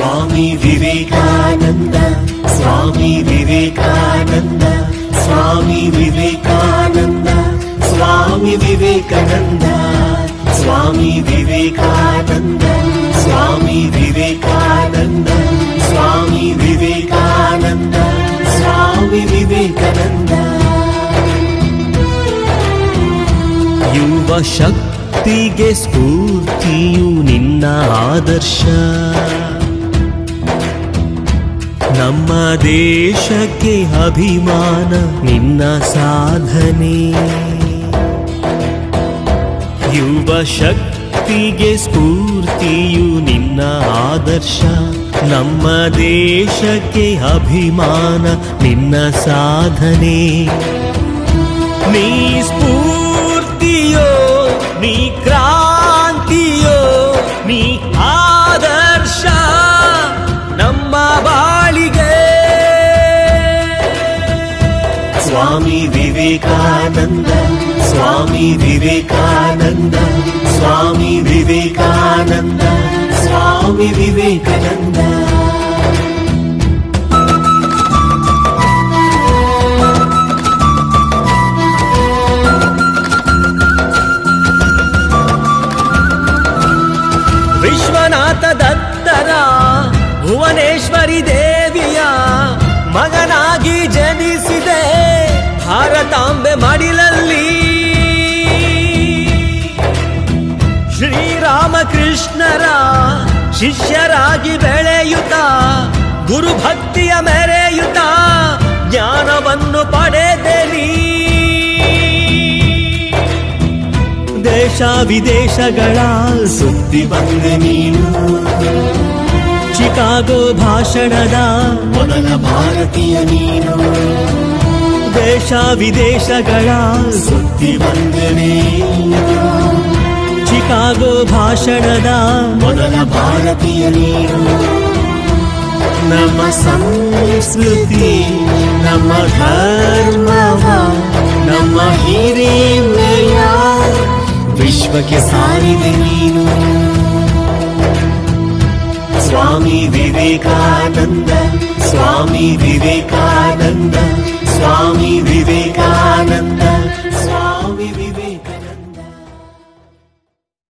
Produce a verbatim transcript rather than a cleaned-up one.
Swami Vivekananda, Swami Vivekananda, Swami Vivekananda, Swami Vivekananda, Swami Vivekananda, Swami Vivekananda, Swami Vivekananda, Swami Vivekananda. ಯುವ ಶಕ್ತಿಗೆ ಸ್ಫೂರ್ತಿಯು ನಿನ್ನ ಆದರ್ಶ, ನಮ್ಮ ದೇಶಕ್ಕೆ ಅಭಿಮಾನ ನಿನ್ನ ಸಾಧನೆ. ಯುವ ಶಕ್ತಿಗೆ ಸ್ಫೂರ್ತಿಯು ನಿನ್ನ ಆದರ್ಶ, ನಮ್ಮ ದೇಶಕ್ಕೆ ಅಭಿಮಾನ ನಿನ್ನ ಸಾಧನೆ. ನೀ ಸ್ಫೂರ್ತಿಯೋ, ನೀ ಕ್ರಾಂತಿಯೋ, ನೀ ಆದರ್ಶ ನಮ್ಮ ಬಾಳಿಗೆ. ಸ್ವಾಮಿ ವಿವೇಕಾನಂದ, ಸ್ವಾಮಿ ವಿವೇಕಾನಂದ, ಸ್ವಾಮಿ ವಿವೇಕಾನಂದ, ಸ್ವಾಮಿ ವಿವೇಕಾನಂದ. ವಿಶ್ವನಾಥ ದತ್ತರ ಭುವನೇಶ್ವರಿ ದೇವಿಯ ಮಗನಾಗಿ ಜನಿಸಿದೆ ಭಾರತಾಂಬೆ ಮಡಿಲಲ್ಲಿ. ಶ್ರೀರಾಮಕೃಷ್ಣರ ಶಿಷ್ಯರಾಗಿ ಬೆಳೆಯುತ್ತ ಗುರುಭಕ್ತಿಯ ಮೆರೆಯುತ್ತ ಜ್ಞಾನವನ್ನು ಪಡೆದೆ ನೀ. ದೇಶ ವಿದೇಶಗಳ ಸುದ್ದಿ ಬಂದೆ ನೀನು, ಚಿಕಾಗೋ ಭಾಷಣದ ಮೊದಲ ಭಾರತೀಯ ನೀನು. ದೇಶ ವಿದೇಶಗಳ ಸುದ್ದಿ ಬಂದೆ ನೀನು, ಚಿಕಾಗೋ ಭಾಷಣದ ಮೊದಲ ಭಾರತೀಯ ನೀನು. ನಮ್ಮ ಸಂಸ್ಕೃತಿ, ನಮ್ಮ ಧರ್ಮವ, ನಮ್ಮ ಹಿರಿಮೆಯ ವಿಶ್ವಕ್ಕೆ ಸಾರಿದೆ ನೀನು. ಸ್ವಾಮಿ ವಿವೇಕಾನಂದ, ಸ್ವಾಮಿ ವಿವೇಕಾನಂದ, ಸ್ವಾಮಿ ವಿವೇಕಾನಂದ,